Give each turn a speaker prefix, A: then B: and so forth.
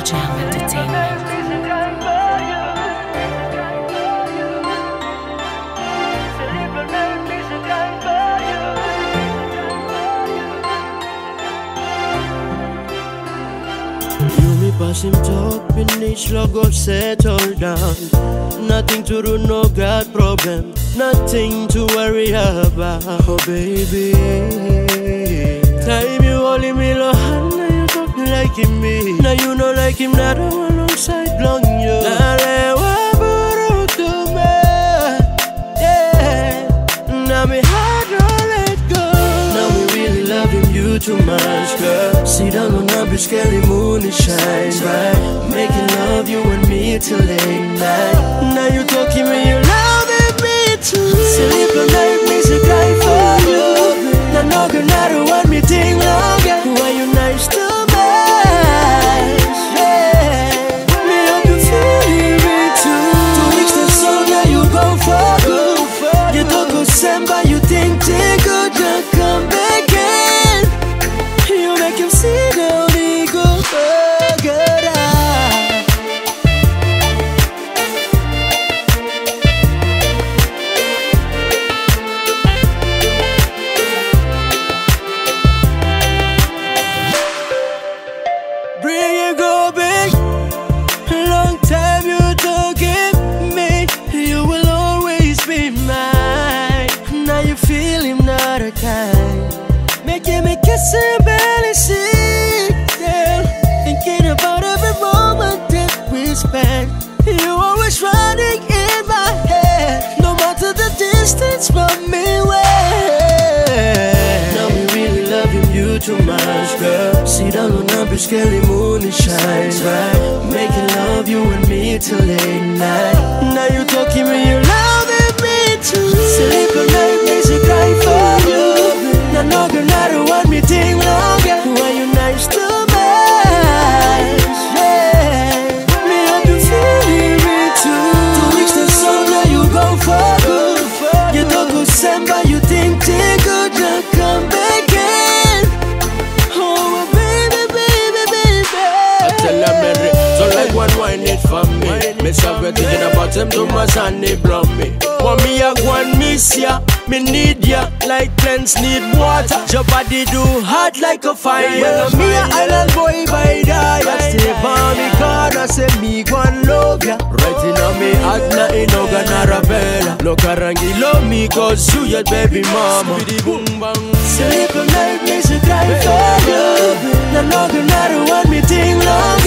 A: Pass him talk, finish, logo, settle down. Nothing to do, no God problem. Nothing to worry about. Oh baby, time you holding me low hand, now you talking like him me. Now you know like him, not alongside long you. Now me heart don't let go. Now me really loving you too much, girl. See down on a big scary moon, it shine bright, making love you and me till late night. Now you talking me, you loving me too. Sleep all night, makes a cry for you. Now no girl, I don't want me think longer. Why you nice to me? Yeah, me hope you feeling me too. 2 weeks the song, now you go for good. You don't go December, you think they good, not come back in. You make him see now they go further. Bring you go back. Long time you don't give me. You will always be mine. Now you feel him not a kind. Making me kiss and barely see, yeah. Thinking about every moment that we spent. You always running in my head, no matter the distance from me. Now we really loving you too much, girl. See down on a big scary moon, it shines bright, making love you and me till late night. Now you talking me, you loving me too. Sleep all night, makes a cry for you. Now no girl, I don't want me think longer. Why you nice to me? Yeah, me hope you feeling me too. 2 weeks the song, now you go for good. You don't go December, you think they good, not come back in. Oh baby, baby, baby.
B: I tell her Mary, so like one wine it for me. Me stop thinking about him too much and he blow me. Want me a go and miss ya, me need ya like plants need water. Your body do hot like a fire. Well, me a island boy by die. Stay by me corner, say me go and love ya. Right in on me heart, na inoga na rabella. Look arangi love me cause you your baby mama. Boom bang.
A: Sleep all night, makes a cry for you. Now no girl, I don't want me think long.